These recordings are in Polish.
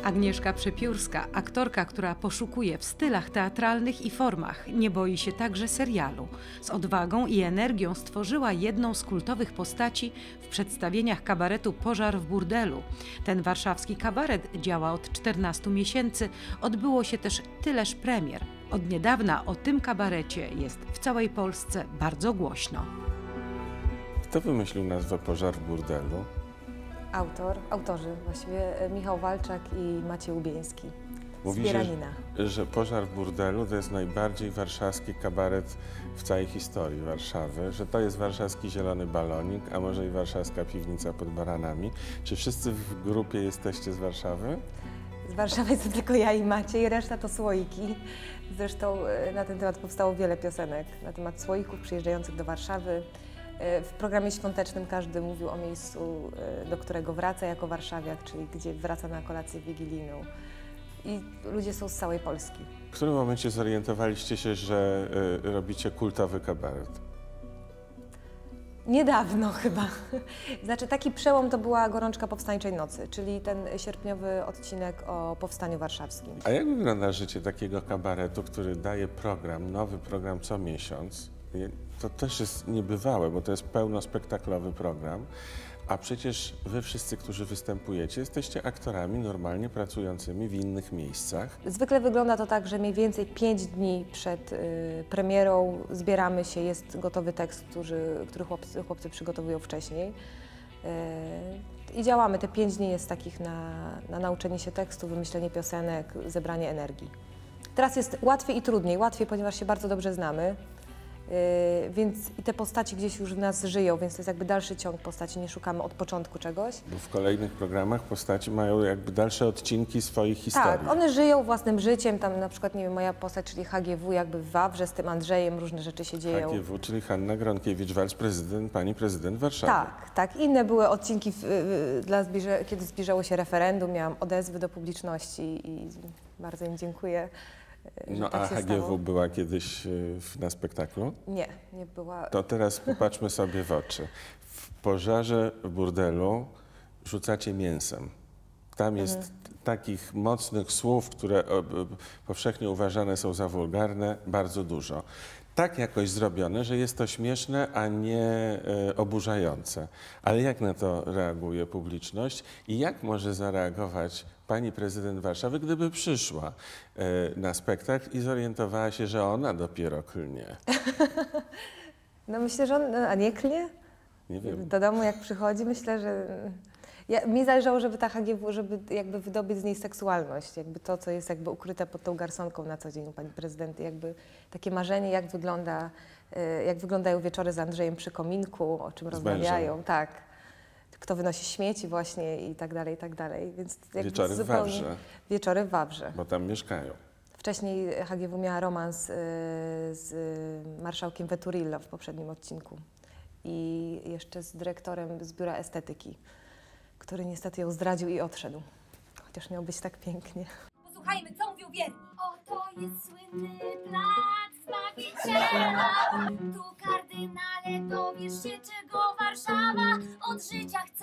Agnieszka Przepiórska, aktorka, która poszukuje w stylach teatralnych i formach, nie boi się także serialu. Z odwagą i energią stworzyła jedną z kultowych postaci w przedstawieniach kabaretu Pożar w burdelu. Ten warszawski kabaret działa od 14 miesięcy, odbyło się też tyleż premier. Od niedawna o tym kabarecie jest w całej Polsce bardzo głośno. Kto wymyślił nazwę Pożar w burdelu? Autorzy właściwie Michał Walczak i Maciej Łubieński. Mówi, że Pożar w burdelu to jest najbardziej warszawski kabaret w całej historii Warszawy, że to jest warszawski zielony balonik, a może i warszawska piwnica pod Baranami. Czy wszyscy w grupie jesteście z Warszawy? Z Warszawy jestem tylko ja i Maciej, reszta to słoiki. Zresztą na ten temat powstało wiele piosenek, na temat słoików przyjeżdżających do Warszawy. W programie świątecznym każdy mówił o miejscu, do którego wraca jako warszawiak, czyli gdzie wraca na kolację wigilijną. I ludzie są z całej Polski. W którym momencie zorientowaliście się, że robicie kultowy kabaret? Niedawno chyba. Znaczy taki przełom to była Gorączka Powstańczej Nocy, czyli ten sierpniowy odcinek o Powstaniu Warszawskim. A jak wygląda życie takiego kabaretu, który daje program, nowy program co miesiąc? To też jest niebywałe, bo to jest pełnospektaklowy program, a przecież wy wszyscy, którzy występujecie, jesteście aktorami normalnie pracującymi w innych miejscach. Zwykle wygląda to tak, że mniej więcej 5 dni przed premierą zbieramy się, jest gotowy tekst, który chłopcy przygotowują wcześniej. I działamy. Te 5 dni jest takich na nauczenie się tekstu, wymyślenie piosenek, zebranie energii. Teraz jest łatwiej i trudniej. Łatwiej, ponieważ się bardzo dobrze znamy. Więc i te postaci gdzieś już w nas żyją, więc to jest jakby dalszy ciąg postaci, nie szukamy od początku czegoś. Bo w kolejnych programach postaci mają jakby dalsze odcinki swoich historii. Tak, one żyją własnym życiem, tam na przykład, nie wiem, moja postać, czyli HGW, jakby w Wawrze z tym Andrzejem różne rzeczy się dzieją. HGW, czyli Hanna Gronkiewicz-Waltz, pani prezydent Warszawy. Tak, tak. Inne były odcinki, kiedy zbliżało się referendum, miałam odezwy do publiczności i bardzo im dziękuję. No a HGW była kiedyś na spektaklu? Nie, nie była. To teraz popatrzmy sobie w oczy. W Pożarze w burdelu rzucacie mięsem. Tam jest takich mocnych słów, które powszechnie uważane są za wulgarne, bardzo dużo. Tak jakoś zrobione, że jest to śmieszne, a nie oburzające. Ale jak na to reaguje publiczność i jak może zareagować pani prezydent Warszawy, gdyby przyszła na spektakl i zorientowała się, że ona dopiero klnie? No myślę, że on, a nie klnie? Nie wiem. Do domu jak przychodzi, myślę, że... mi zależało, żeby ta HGW, żeby jakby wydobyć z niej seksualność, jakby to, co jest jakby ukryte pod tą garsonką na co dzień u pani prezydent, jakby takie marzenie, jak wyglądają wieczory z Andrzejem przy kominku, o czym rozmawiają, mężem. Tak. Kto wynosi śmieci właśnie i tak dalej, i tak dalej. Więc Wieczory w Wawrze. Wieczory w Wawrze. Bo tam mieszkają. Wcześniej HGW miała romans z marszałkiem Veturillo w poprzednim odcinku i jeszcze z dyrektorem z Biura Estetyki, który niestety ją zdradził i odszedł. Chociaż miał być tak pięknie. Posłuchajmy, co mówią wierni. Oto jest słynny plac Zbawiciela. Tu, kardynale, dowiesz się, czego Warszawa od życia chce.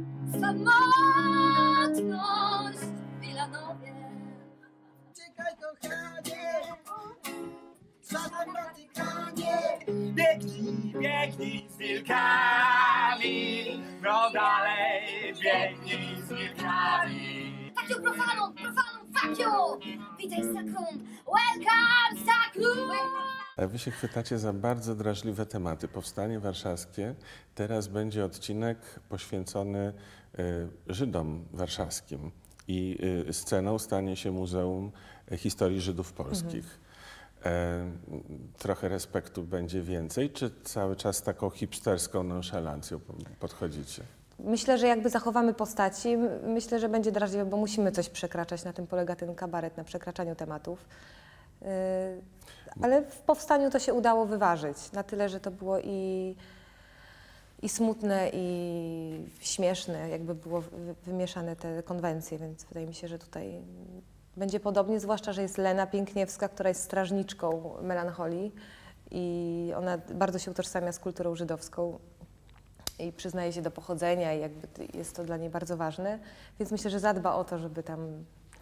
Samotność w Wilanowie. Czekaj, kochanie, zadań w Watykanie. Biegnij, biegnij z wilkami, no dalej biegnij z wilkami. Fuck you, profanon, fuck you! Witaj, Sakrum, welcome, Sakrum! A wy się chwytacie za bardzo drażliwe tematy. Powstanie Warszawskie, teraz będzie odcinek poświęcony Żydom warszawskim i sceną stanie się Muzeum Historii Żydów Polskich. Trochę respektu będzie więcej, czy cały czas z taką hipsterską nonszalancją podchodzicie? Myślę, że jakby zachowamy postaci, myślę, że będzie drażliwe, bo musimy coś przekraczać, na tym polega ten kabaret, na przekraczaniu tematów. Ale w powstaniu to się udało wyważyć, na tyle, że to było i smutne, i śmieszne, jakby było wymieszane te konwencje, więc wydaje mi się, że tutaj będzie podobnie, zwłaszcza, że jest Lena Piękniewska, która jest strażniczką melancholii i ona bardzo się utożsamia z kulturą żydowską i przyznaje się do pochodzenia i jakby jest to dla niej bardzo ważne, więc myślę, że zadba o to, żeby tam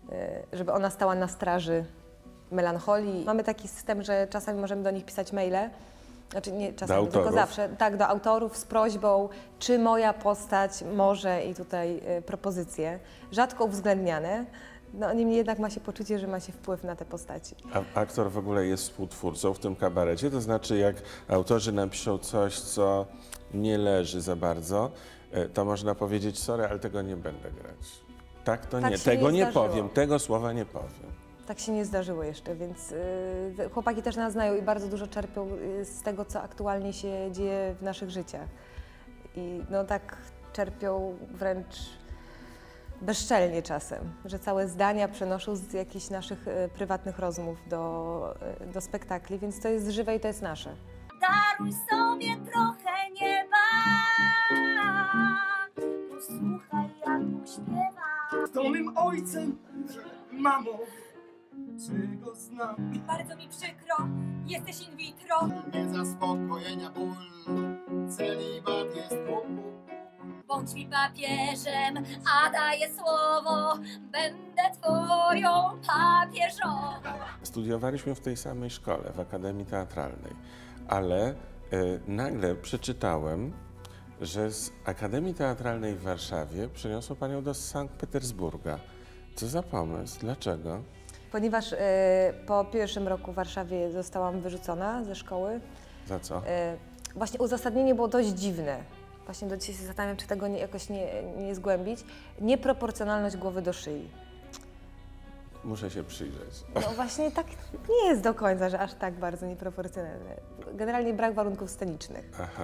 żeby ona stała na straży melancholii. Mamy taki system, że czasami możemy do nich pisać maile, znaczy nie czasami, tylko zawsze, tak, do autorów z prośbą, czy moja postać może i tutaj propozycje, rzadko uwzględniane. No niemniej jednak ma się poczucie, że ma się wpływ na te postaci. A aktor w ogóle jest współtwórcą w tym kabarecie? To znaczy, jak autorzy napiszą coś, co nie leży za bardzo, to można powiedzieć, sorry, ale tego nie będę grać. Tak to Tak nie, się tego nie nie zdarzyło. powiem, tego słowa nie powiem. Tak się nie zdarzyło jeszcze, więc chłopaki też nas znają i bardzo dużo czerpią z tego, co aktualnie się dzieje w naszych życiach. I no tak czerpią wręcz bezczelnie czasem, że całe zdania przenoszą z jakichś naszych prywatnych rozmów do spektakli, więc to jest żywe i to jest nasze. Daruj sobie trochę nieba, posłuchaj jak Bóg śpiewa. To mym ojcem, mamo, czy go znam? Bardzo mi przykro, jesteś in vitro. Niezaspokojenia ból, celibat jest ból. Bądź mi papieżem, a daję słowo, będę twoją papieżą. Studiowaliśmy w tej samej szkole, w Akademii Teatralnej, ale nagle przeczytałem, że z Akademii Teatralnej w Warszawie przeniosło Panią do Sankt Petersburga. Co za pomysł? Dlaczego? Ponieważ po pierwszym roku w Warszawie zostałam wyrzucona ze szkoły, Za co? właśnie uzasadnienie było dość dziwne. Właśnie do dzisiaj się zastanawiam, czy tego jakoś nie zgłębić. Nieproporcjonalność głowy do szyi. Muszę się przyjrzeć. No właśnie tak nie jest do końca, że aż tak bardzo nieproporcjonalne. Generalnie brak warunków scenicznych. Aha.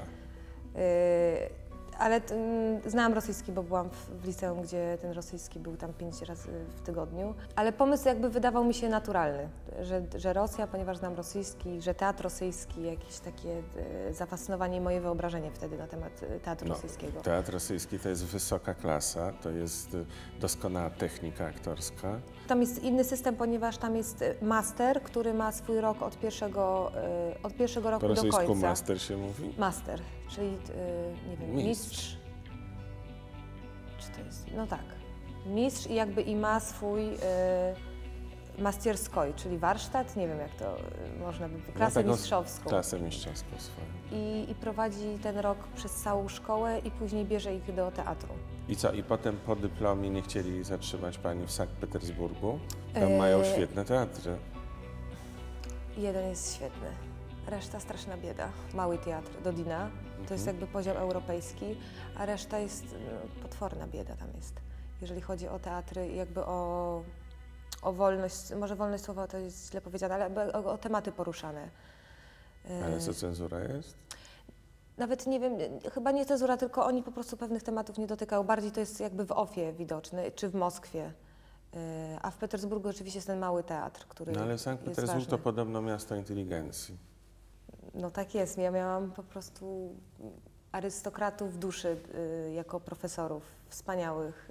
Ale znałam rosyjski, bo byłam w liceum, gdzie ten rosyjski był tam 5 razy w tygodniu. Ale pomysł jakby wydawał mi się naturalny, że Rosja, ponieważ znam rosyjski, że teatr rosyjski, jakieś takie zafascynowanie i moje wyobrażenie wtedy na temat teatru rosyjskiego. Teatr rosyjski to jest wysoka klasa, to jest doskonała technika aktorska. Tam jest inny system, ponieważ tam jest master, który ma swój rok od pierwszego roku Po do rosyjsku końca. master się mówi? Master, czyli nie wiem, Mistrz. Czy to jest? No tak. Mistrz i jakby i ma swój mastierskoj, czyli warsztat, nie wiem jak to można by klasę taką mistrzowską. Klasę mistrzowską swoją. I prowadzi ten rok przez całą szkołę i później bierze ich do teatru. I co? I potem po dyplomie nie chcieli zatrzymać Pani w Sankt Petersburgu? Tam mają świetne teatry. Jeden jest świetny, reszta straszna bieda. Mały teatr Dodina, to jest jakby poziom europejski, a reszta jest potworna bieda tam jest. Jeżeli chodzi o teatry, jakby o wolność, może wolność słowa to jest źle powiedziane, ale o tematy poruszane. Ale co, cenzura jest? Nawet nie wiem, chyba nie cenzura, tylko oni po prostu pewnych tematów nie dotykają. Bardziej to jest jakby w Ofie widoczne, czy w Moskwie. A w Petersburgu oczywiście jest ten mały teatr, który No ale Sankt jest Petersburg ważny. to podobno miasto inteligencji. No tak jest. Ja miałam po prostu arystokratów duszy jako profesorów, wspaniałych.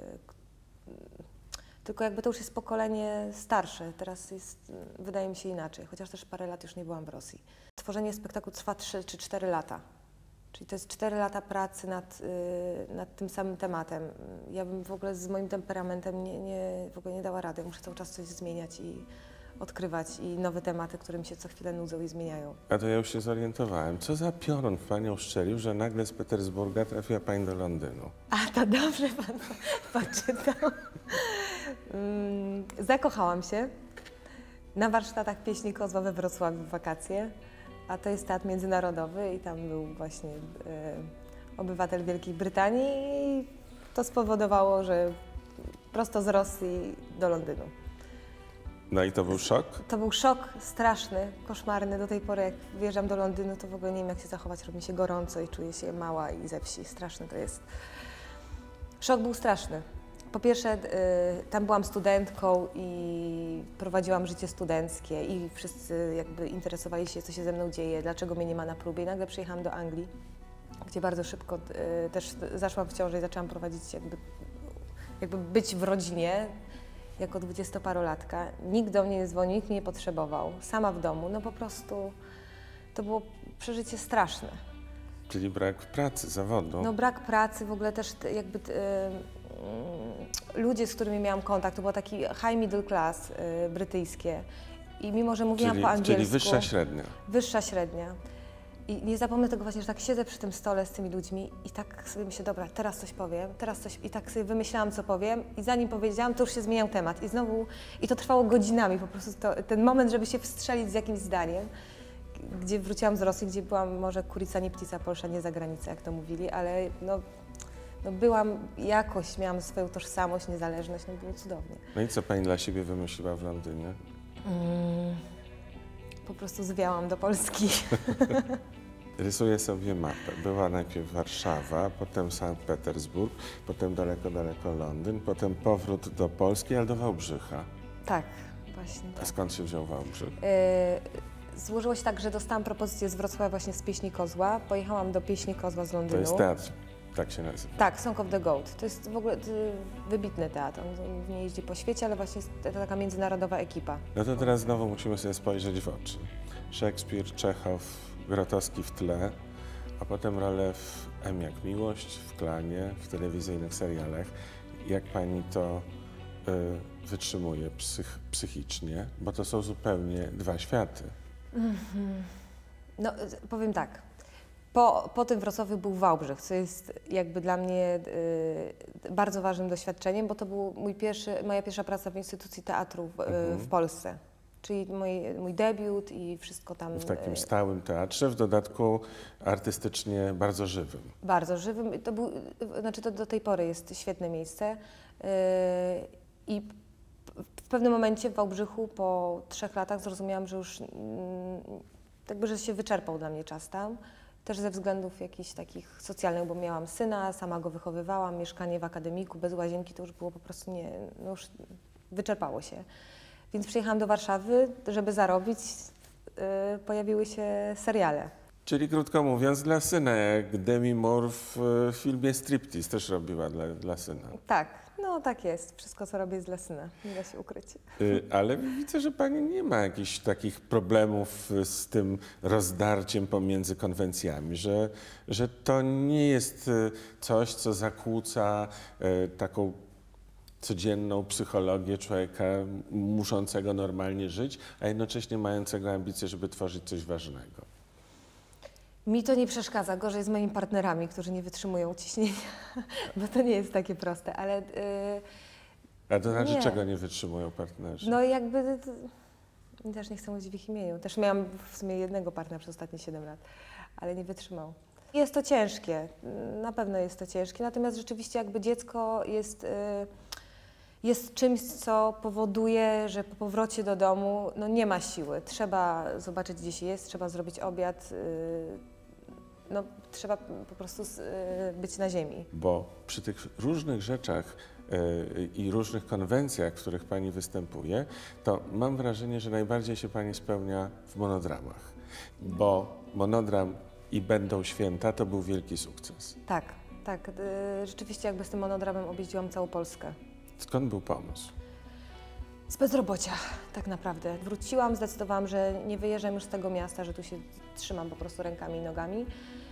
Tylko jakby to już jest pokolenie starsze. Teraz jest, wydaje mi się, inaczej. Chociaż też parę lat już nie byłam w Rosji. Tworzenie spektaklu trwa 3 czy 4 lata. Czyli to jest 4 lata pracy nad tym samym tematem. Ja bym w ogóle z moim temperamentem w ogóle nie dała rady. Muszę cały czas coś zmieniać i odkrywać i nowe tematy, które mi się co chwilę nudzą i zmieniają. A to ja już się zorientowałem. Co za piorun w Panią szczelił, że nagle z Petersburga trafiła Pani do Londynu? A to dobrze pan czytał. Zakochałam się na warsztatach pieśni Kozła we Wrocławiu w wakacje, a to jest teatr międzynarodowy i tam był właśnie obywatel Wielkiej Brytanii i to spowodowało, że prosto z Rosji do Londynu. No i to był szok? To był szok straszny, koszmarny. Do tej pory jak wjeżdżam do Londynu, to w ogóle nie wiem jak się zachować, robi mi się gorąco i czuję się mała i ze wsi. Straszny to jest. Szok był straszny. Po pierwsze, tam byłam studentką i prowadziłam życie studenckie i wszyscy jakby interesowali się, co się ze mną dzieje, dlaczego mnie nie ma na próbie. I nagle przyjechałam do Anglii, gdzie bardzo szybko też zaszłam w ciążę i zaczęłam prowadzić jakby być w rodzinie jako 20-parolatka. Nikt do mnie nie dzwonił, nikt mnie nie potrzebował. Sama w domu, no po prostu to było przeżycie straszne. Czyli brak pracy, zawodu. No brak pracy, w ogóle też jakby ludzie, z którymi miałam kontakt, to było taki high middle class brytyjskie. I mimo, że mówiłam po angielsku... Czyli wyższa średnia. Wyższa średnia. I nie zapomnę tego właśnie, że tak siedzę przy tym stole z tymi ludźmi i tak sobie myślę, dobra, teraz coś powiem, teraz coś... I tak sobie wymyślałam, co powiem i zanim powiedziałam, to już się zmieniał temat. I znowu... I to trwało godzinami po prostu, ten moment, żeby się wstrzelić z jakimś zdaniem. Gdzie wróciłam z Rosji, gdzie byłam może kurica nie ptica polsza, nie za granicę, jak to mówili, ale no byłam jakoś, miałam swoją tożsamość, niezależność, no było cudownie. No i co pani dla siebie wymyśliła w Londynie? Po prostu zwiałam do Polski. Rysuję sobie mapę. Była najpierw Warszawa, potem Sankt Petersburg, potem daleko Londyn, potem powrót do Polski, ale do Wałbrzycha. Tak, właśnie A tak. skąd się wziął Wałbrzych? Złożyło się tak, że dostałam propozycję z Wrocławia właśnie z Pieśni Kozła. Pojechałam do Pieśni Kozła z Londynu. To jest teatr, tak się nazywa. Tak, Song of the Goat. To jest w ogóle wybitny teatr. On nie jeździ po świecie, ale właśnie jest to taka międzynarodowa ekipa. No to teraz znowu musimy sobie spojrzeć w oczy. Szekspir, Czechow, Grotowski w tle, a potem role w M jak Miłość, w Klanie, w telewizyjnych serialach. Jak pani to wytrzymuje psychicznie? Bo to są zupełnie dwa światy. No, powiem tak. Po tym Wrocławiu był Wałbrzych, co jest jakby dla mnie bardzo ważnym doświadczeniem, bo to był moja pierwsza praca w instytucji teatru w Polsce. Czyli mój debiut i wszystko tam. W takim stałym teatrze, w dodatku artystycznie bardzo żywym. Bardzo żywym. To do tej pory jest świetne miejsce. I w pewnym momencie w Wałbrzychu po 3 latach zrozumiałam, że już że się wyczerpał dla mnie czas tam. Też ze względów jakichś takich socjalnych, bo miałam syna, sama go wychowywałam, mieszkanie w akademiku, bez łazienki, to już było po prostu już wyczerpało się. Więc przyjechałam do Warszawy, żeby zarobić, pojawiły się seriale. Czyli krótko mówiąc dla syna, jak Demi Moore w filmie Striptease też robiła dla syna. Tak, no tak jest. Wszystko, co robię, jest dla syna. Nie da się ukryć. Ale widzę, że pani nie ma jakichś takich problemów z tym rozdarciem pomiędzy konwencjami, że to nie jest coś, co zakłóca taką codzienną psychologię człowieka muszącego normalnie żyć, a jednocześnie mającego ambicje, żeby tworzyć coś ważnego. Mi to nie przeszkadza, gorzej z moimi partnerami, którzy nie wytrzymują ciśnienia, bo to nie jest takie proste, ale... A to znaczy, nie. czego nie wytrzymują partnerzy? No jakby... Też nie chcę mówić w ich imieniu. Też miałam w sumie jednego partnera przez ostatnie 7 lat, ale nie wytrzymał. Jest to ciężkie, na pewno jest to ciężkie, natomiast rzeczywiście jakby dziecko jest czymś, co powoduje, że po powrocie do domu nie ma siły. Trzeba zobaczyć, gdzie się jest, trzeba zrobić obiad, trzeba po prostu być na ziemi. Bo przy tych różnych rzeczach i różnych konwencjach, w których pani występuje, to mam wrażenie, że najbardziej się pani spełnia w monodramach. Bo monodram i Będą święta to był wielki sukces. Tak. Rzeczywiście jakby z tym monodramem objeździłam całą Polskę. Skąd był pomysł? Z bezrobocia, tak naprawdę. Wróciłam, zdecydowałam, że nie wyjeżdżam już z tego miasta, że tu się trzymam po prostu rękami i nogami.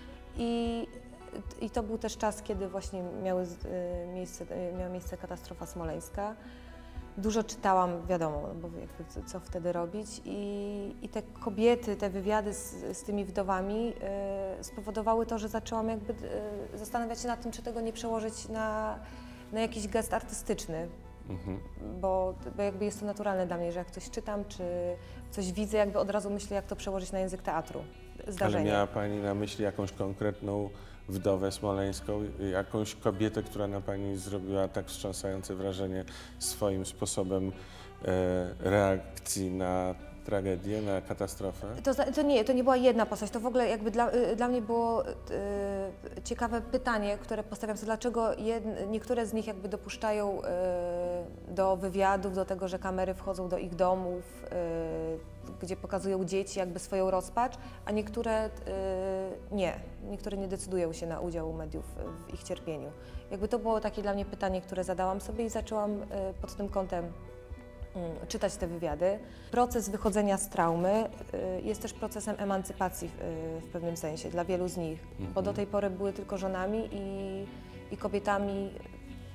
I to był też czas, kiedy właśnie miała miejsce katastrofa smoleńska. Dużo czytałam, wiadomo, bo jakby co wtedy robić. I te kobiety, te wywiady z tymi wdowami spowodowały to, że zaczęłam jakby zastanawiać się nad tym, czy tego nie przełożyć na jakiś gest artystyczny, bo jakby jest to naturalne dla mnie, że jak coś czytam, czy coś widzę, jakby od razu myślę, jak to przełożyć na język teatru, zdarzenie. Ale miała pani na myśli jakąś konkretną wdowę smoleńską, jakąś kobietę, która na pani zrobiła tak wstrząsające wrażenie swoim sposobem reakcji na tragedię, na katastrofę? To nie była jedna postać, to w ogóle jakby dla mnie było ciekawe pytanie, które postawiam sobie, dlaczego niektóre z nich jakby dopuszczają do wywiadów, do tego, że kamery wchodzą do ich domów, gdzie pokazują dzieci jakby swoją rozpacz, a niektóre nie decydują się na udział mediów w ich cierpieniu. Jakby to było takie dla mnie pytanie, które zadałam sobie i zaczęłam pod tym kątem czytać te wywiady. Proces wychodzenia z traumy jest też procesem emancypacji w pewnym sensie dla wielu z nich, bo do tej pory były tylko żonami i kobietami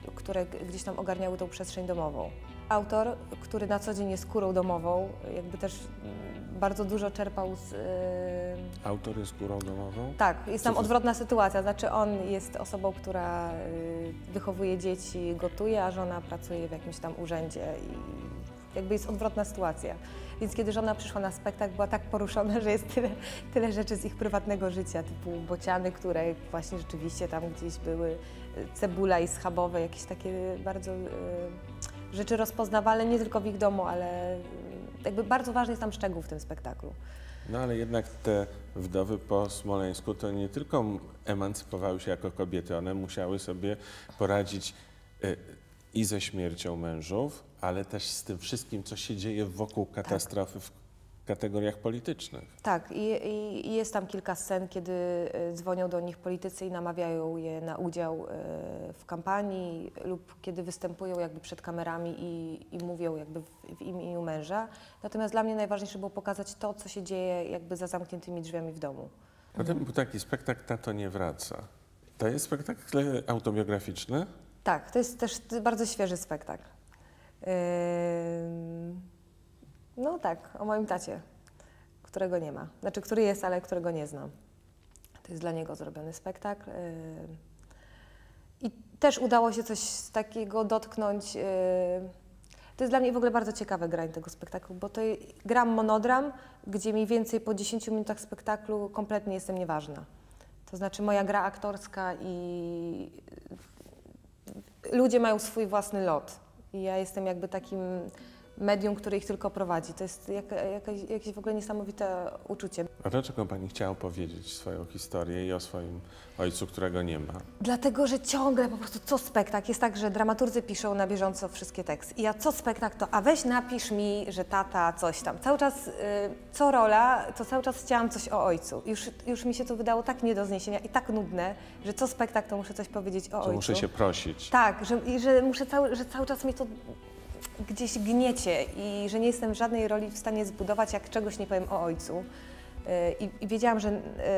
które gdzieś tam ogarniały tą przestrzeń domową. Autor, który na co dzień jest kurą domową, jakby też bardzo dużo czerpał z... Autor jest kurą domową? Tak, jest tam Co to- odwrotna sytuacja, znaczy on jest osobą, która wychowuje dzieci, gotuje, a żona pracuje w jakimś tam urzędzie i jakby jest odwrotna sytuacja. Więc kiedy żona przyszła na spektakl, była tak poruszona, że jest tyle rzeczy z ich prywatnego życia, typu bociany, które właśnie rzeczywiście tam gdzieś były, cebula i schabowe, jakieś takie bardzo rzeczy rozpoznawalne nie tylko w ich domu, ale jakby bardzo ważny jest tam szczegół w tym spektaklu. No ale jednak te wdowy po Smoleńsku to nie tylko emancypowały się jako kobiety, one musiały sobie poradzić i ze śmiercią mężów, ale też z tym wszystkim, co się dzieje wokół katastrofy w kategoriach politycznych. Tak, i jest tam kilka scen, kiedy dzwonią do nich politycy i namawiają je na udział w kampanii lub kiedy występują jakby przed kamerami i mówią jakby w imieniu męża. Natomiast dla mnie najważniejsze było pokazać to, co się dzieje jakby za zamkniętymi drzwiami w domu. Potem był taki spektakl Tato nie wraca. To jest spektakl autobiograficzny? Tak, to jest też bardzo świeży spektakl. No tak, o moim tacie, którego nie ma. Znaczy, który jest, ale którego nie znam. To jest dla niego zrobiony spektakl. I też udało się coś takiego dotknąć. To jest dla mnie w ogóle bardzo ciekawe granie tego spektaklu, bo to gram monodram, gdzie mniej więcej po 10 minutach spektaklu kompletnie jestem nieważna. To znaczy moja gra aktorska i ludzie mają swój własny lot. I ja jestem jakby takim medium, które ich tylko prowadzi. To jest jakieś w ogóle niesamowite uczucie. A dlaczego pani chciała opowiedzieć swoją historię i o swoim ojcu, którego nie ma? Dlatego, że ciągle po prostu co spektakl jest tak, że dramaturzy piszą na bieżąco wszystkie teksty. I ja co spektakl to, a weź napisz mi, że tata coś tam. Cały czas, co rola, to cały czas chciałam coś o ojcu. Już mi się to wydało tak nie do zniesienia i tak nudne, że co spektakl to muszę coś powiedzieć o ojcu. Muszę się prosić. Tak, że cały czas mnie to gdzieś gniecie i że nie jestem w żadnej roli w stanie zbudować, jak czegoś nie powiem o ojcu. I wiedziałam, że,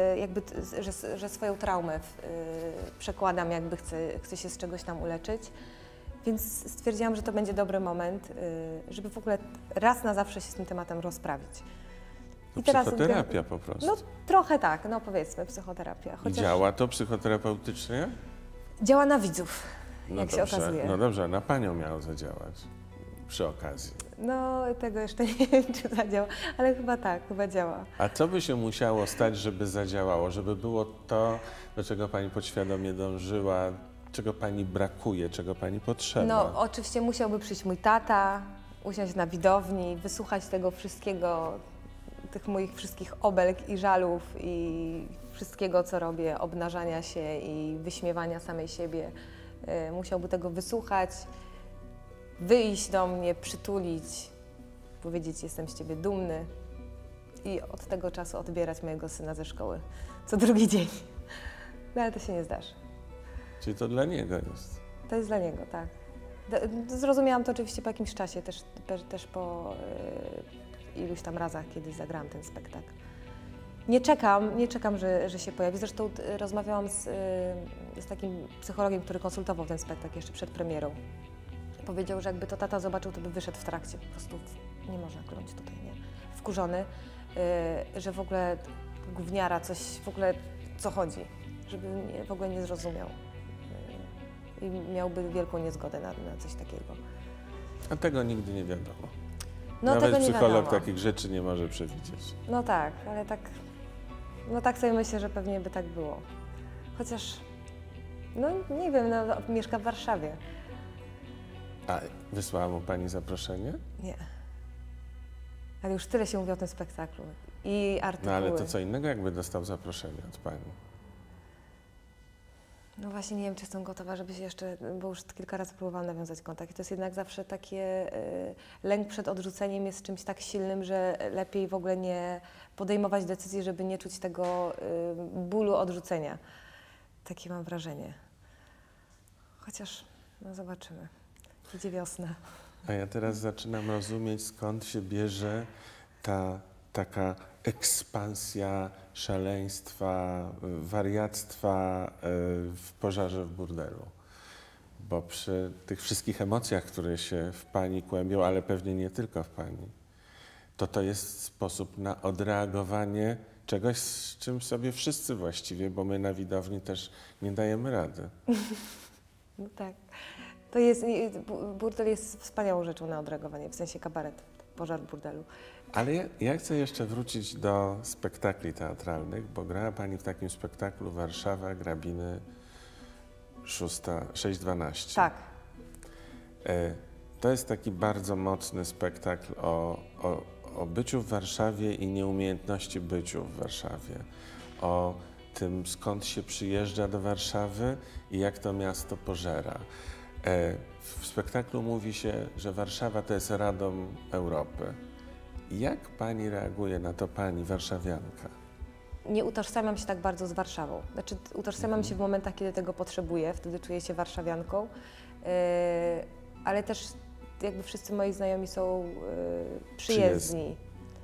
że swoją traumę przekładam, jakby chcę się z czegoś tam uleczyć. Więc stwierdziłam, że to będzie dobry moment, żeby w ogóle raz na zawsze się z tym tematem rozprawić. To psychoterapia po prostu. No trochę tak, no powiedzmy psychoterapia. I działa to psychoterapeutycznie? Działa na widzów, No jak dobrze, się okazuje. no dobrze, na panią miało zadziałać przy okazji. No tego jeszcze nie wiem, czy zadziała, ale chyba tak, chyba działa. A co by się musiało stać, żeby zadziałało? Żeby było to, do czego pani podświadomie dążyła, czego pani brakuje, czego pani potrzeba? No oczywiście musiałby przyjść mój tata, usiąść na widowni, wysłuchać tego wszystkiego, tych moich wszystkich obelg i żalów i wszystkiego, co robię, obnażania się i wyśmiewania samej siebie. Musiałby tego wysłuchać, wyjść do mnie, przytulić, powiedzieć: jestem z ciebie dumny i od tego czasu odbierać mojego syna ze szkoły co drugi dzień. No ale to się nie zdarzy. Czyli to dla niego jest. To jest dla niego, tak. Zrozumiałam to oczywiście po jakimś czasie, też po iluś tam razach, kiedy zagrałam ten spektakl. Nie czekam, że się pojawi. Zresztą rozmawiałam z takim psychologiem, który konsultował ten spektakl jeszcze przed premierą. Powiedział, że jakby to tata zobaczył, to by wyszedł w trakcie. Po prostu nie można kląć tutaj, nie? Wkurzony, że w ogóle gówniara, coś w ogóle co chodzi, żeby w ogóle nie zrozumiał. I miałby wielką niezgodę na coś takiego. A tego nigdy nie wiadomo. No, Nawet tego nie psycholog wiadomo. takich rzeczy nie może przewidzieć. No tak, ale tak, no tak sobie myślę, że pewnie by tak było. Chociaż, no nie wiem, no, mieszka w Warszawie. A wysłała mu pani zaproszenie? Nie. Ale już tyle się mówi o tym spektaklu i artykuły. No ale to co innego, jakby dostał zaproszenie od pani. No właśnie nie wiem, czy jestem gotowa, żeby się jeszcze, bo już kilka razy próbowałam nawiązać kontakt. I to jest jednak zawsze takie, lęk przed odrzuceniem jest czymś tak silnym, że lepiej w ogóle nie podejmować decyzji, żeby nie czuć tego bólu odrzucenia. Takie mam wrażenie. Chociaż, no zobaczymy. Idzie wiosna. A ja teraz zaczynam rozumieć, skąd się bierze ta taka ekspansja szaleństwa, wariactwa w Pożarze w burdelu. bo przy tych wszystkich emocjach, które się w pani kłębią, ale pewnie nie tylko w pani, to jest sposób na odreagowanie czegoś, z czym sobie wszyscy właściwie, bo my na widowni też nie dajemy rady. No tak. To jest, burdel jest wspaniałą rzeczą na odreagowanie, w sensie kabaret, pożar burdelu. Ale ja chcę jeszcze wrócić do spektakli teatralnych, bo grała pani w takim spektaklu Warszawa, Grabiny 6:12. Tak. To jest taki bardzo mocny spektakl o byciu w Warszawie i nieumiejętności byciu w Warszawie. O tym, skąd się przyjeżdża do Warszawy i jak to miasto pożera. W spektaklu mówi się, że Warszawa to jest Radom Europy. Jak pani reaguje na to, pani warszawianka? Nie utożsamiam się tak bardzo z Warszawą. Znaczy, utożsamiam się w momentach, kiedy tego potrzebuję, wtedy czuję się warszawianką, ale też jakby wszyscy moi znajomi są przyjezdni.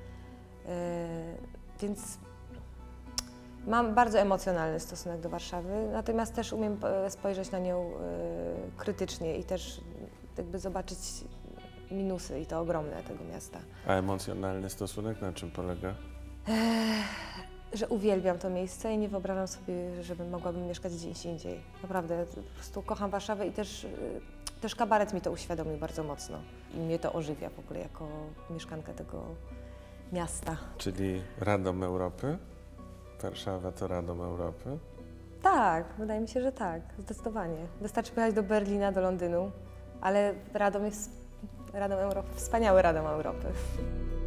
Więc mam bardzo emocjonalny stosunek do Warszawy, natomiast też umiem spojrzeć na nią krytycznie i też jakby zobaczyć minusy i to ogromne tego miasta. A emocjonalny stosunek na czym polega? Że uwielbiam to miejsce i nie wyobrażam sobie, żebym mogłabym mieszkać gdzieś indziej. Naprawdę, po prostu kocham Warszawę i też kabaret mi to uświadomił bardzo mocno. I mnie to ożywia w ogóle jako mieszkankę tego miasta. Czyli Radom Europy? Warszawa to Radom Europy? Tak, wydaje mi się, że tak, zdecydowanie. Wystarczy pojechać do Berlina, do Londynu, ale Radom jest Radom Europy, wspaniały Radom Europy.